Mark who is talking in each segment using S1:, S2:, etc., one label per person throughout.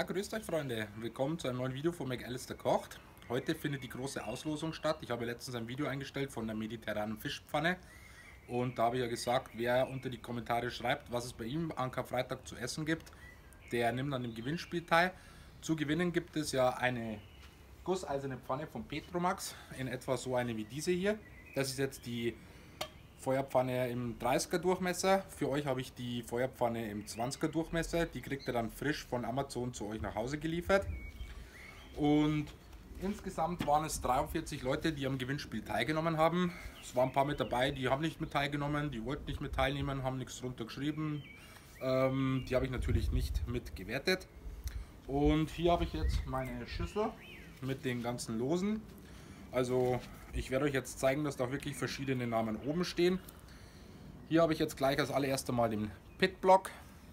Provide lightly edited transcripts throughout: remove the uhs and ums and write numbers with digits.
S1: Ja, grüßt euch Freunde, willkommen zu einem neuen Video von McAllister Kocht. Heute findet die große Auslosung statt. Ich habe letztens ein Video eingestellt von der mediterranen Fischpfanne und da habe ich ja gesagt, wer unter die Kommentare schreibt, was es bei ihm an Karfreitag zu essen gibt, der nimmt an dem Gewinnspiel teil. Zu gewinnen gibt es ja eine gusseiserne Pfanne von Petromax, in etwa so eine wie diese hier. Das ist jetzt die Feuerpfanne im 30er Durchmesser. Für euch habe ich die Feuerpfanne im 20er Durchmesser. Die kriegt ihr dann frisch von Amazon zu euch nach Hause geliefert. Und insgesamt waren es 43 Leute, die am Gewinnspiel teilgenommen haben. Es waren ein paar mit dabei, die haben nicht mit teilgenommen, die wollten nicht mit teilnehmen, haben nichts drunter geschrieben. Die habe ich natürlich nicht mit gewertet. Und hier habe ich jetzt meine Schüssel mit den ganzen Losen. Also ich werde euch jetzt zeigen, dass da wirklich verschiedene Namen oben stehen. Hier habe ich jetzt gleich als allererstes mal den Pitblock.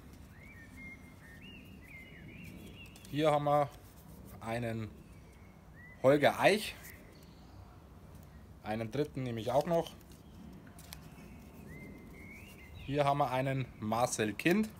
S1: Hier haben wir einen Holger Eich. Einen dritten nehme ich auch noch. Hier haben wir einen Marcel Kind.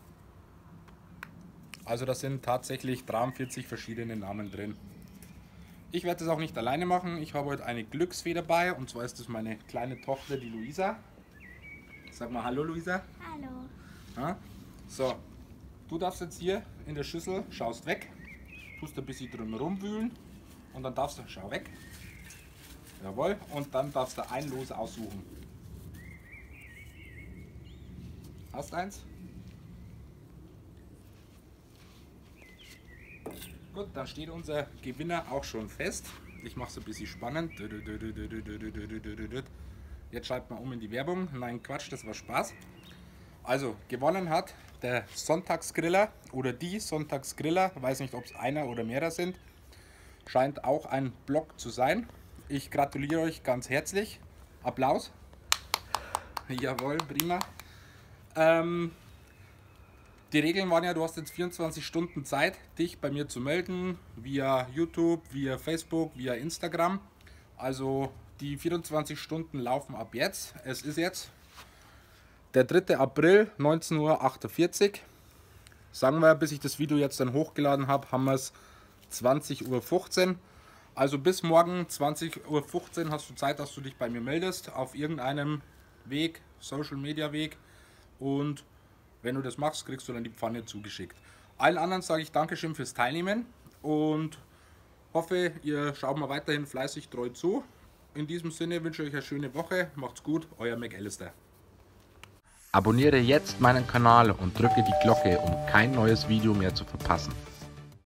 S1: Also das sind tatsächlich 43 verschiedene Namen drin. Ich werde das auch nicht alleine machen. Ich habe heute eine Glücksfee dabei und zwar ist das meine kleine Tochter, die Luisa. Sag mal Hallo Luisa.
S2: Hallo.
S1: Ja? So, du darfst jetzt hier in der Schüssel, schaust weg, tust ein bisschen drum rumwühlen und dann darfst du, schau weg, jawohl, und dann darfst du ein Los aussuchen. Hast eins? Gut, dann steht unser Gewinner auch schon fest. Ich mache es ein bisschen spannend. Jetzt schalten wir um in die Werbung. Nein, Quatsch, das war Spaß. Also, gewonnen hat der Sonntagsgriller oder die Sonntagsgriller. Ich weiß nicht, ob es einer oder mehrere sind. Scheint auch ein Blog zu sein. Ich gratuliere euch ganz herzlich. Applaus. Jawohl, prima. Die Regeln waren ja, du hast jetzt 24 Stunden Zeit, dich bei mir zu melden, via YouTube, via Facebook, via Instagram. Also die 24 Stunden laufen ab jetzt. Es ist jetzt der 3. April, 19:48 Uhr. Sagen wir, bis ich das Video jetzt dann hochgeladen habe, haben wir es 20:15 Uhr. Also bis morgen 20:15 Uhr hast du Zeit, dass du dich bei mir meldest, auf irgendeinem Weg, Social Media Weg, und wenn du das machst, kriegst du dann die Pfanne zugeschickt. Allen anderen sage ich Dankeschön fürs Teilnehmen und hoffe, ihr schaut mal weiterhin fleißig treu zu. In diesem Sinne wünsche ich euch eine schöne Woche. Macht's gut, euer McAllister.
S3: Abonniere jetzt meinen Kanal und drücke die Glocke, um kein neues Video mehr zu verpassen.